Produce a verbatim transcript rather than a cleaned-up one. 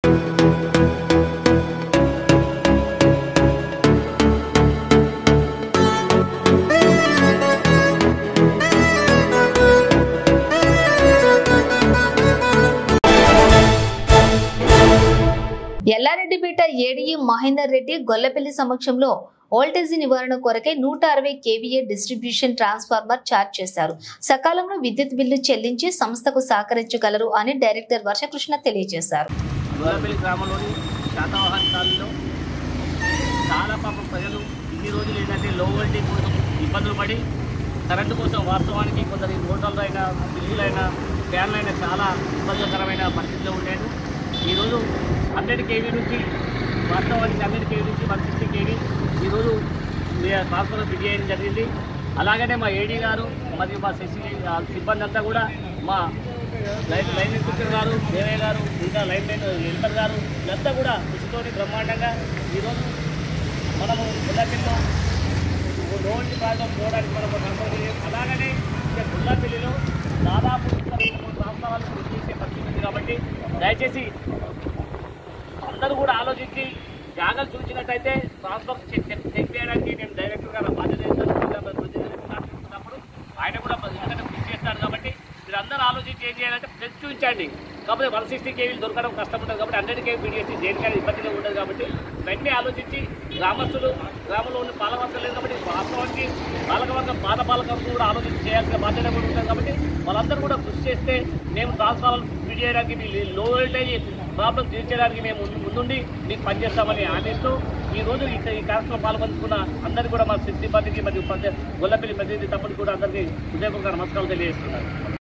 Yellareddypet ADE Mahender Reddy Gollapalli సమక్షంలో voltage నివారణ కొరకై నూట అరవై కేవీఏ డిస్ట్రిబ్యూషన్ ట్రాన్స్ఫార్మర్ చార్జ్ చేశారు. సకాలంలో విద్యుత్ బిల్లు చెల్లించి సంస్థకు సహకరించగలరు అని డైరెక్టర్ వర్షకృష్ణ తెలియజేశారు. గొల్లపల్లి గ్రామంలోని శాతవాహన కాలంలో చాలా పాపం ప్రజలు ఇన్ని రోజులు ఏంటంటే లో వోల్టేజ్ కోసం ఇబ్బందులు పడి కరెంటు కోసం వాస్తవానికి కొందరి మోటార్లు అయినా బిల్లులైనా ఫ్యాన్లైనా చాలా ఇబ్బందికరమైన పరిస్థితిలో ఉండేది. ఈరోజు హండ్రెడ్ కేవీ నుంచి వాస్తవానికి హండ్రెడ్ కేవీ నుంచి వన్ సిక్స్టీ కేవీ ఈరోజు ట్రాన్స్ఫర్ ఫిట్ చేయడం జరిగింది. అలాగనే మా ఏడీ గారు మరియు మా సెసి సిబ్బంది అంతా కూడా మా లైన్ లైన్ ఇన్స్పెక్టర్ గారు దేవయ్య గారు ఇంకా లైన్ లైన్ ఎల్పర్ గారు ఇదంతా కూడా కృషితోటి బ్రహ్మాండంగా ఈరోజు మనము గుల్లాపల్లిలో రోడ్డు ప్రాంతం పోవడానికి మనకు అలాగనే గుల్లాపల్లిలో దాదాపు ట్రాన్స్ఫార్మర్లు ఫిట్ చేసే పరిస్థితి ఉంది. కాబట్టి దయచేసి అందరూ కూడా ఆలోచించి జాగ్రత్త చూసినట్టయితే ట్రాన్స్ఫర్ చెక్ చెక్ చేయడానికి నేను డైరెక్టర్ గారు బాధ్యత చేస్తున్నప్పుడు ఆయన కూడా ఎందుకంటే ఫిట్ చేస్తాడు. కాబట్టి మీరు అందరూ ఆలోచించి ఏం చేయాలంటే ఫ్లెక్స్ చూపించండి. కాకపోతే వన్ సిక్స్టీ కేవీలు దొరకడం కష్టం ఉంటుంది. కాబట్టి హండ్రెడ్ కేవీ ఫిట్ చేసి దేనికైనా ఇబ్బందిగా ఉండదు. కాబట్టి ఇవన్నీ ఆలోచించి గ్రామస్తులు గ్రామంలో ఉన్న పాలకవర్గం లేదు కాబట్టి వాస్తవానికి పాలకవర్గం పాత పాలకవర్గం కూడా ఆలోచించి చేయాల్సిన బాధ్యత కూడా ఉంటుంది. కాబట్టి వాళ్ళందరూ కూడా కృషి చేస్తే మేము ట్రాన్స్ఫార్మర్ ఫిట్ చేయడానికి మీ లో వోల్టేజ్ ప్రాబ్లం తీర్చడానికి మేము ముందుండి మీకు పనిచేస్తామని ఆశిస్తూ ఈరోజు ఈ కార్యక్రమంలో పాల్పంచుకున్న అందరికీ కూడా మా సిబ్బందికి మరియు గొల్లపల్లి ప్రతినిధి తప్పని కూడా అందరికీ హృదయపూర్వక నమస్కారాలు తెలియజేస్తున్నారు.